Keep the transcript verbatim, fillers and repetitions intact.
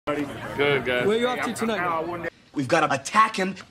Good, guys. Where are you off to tonight? We've got to attack him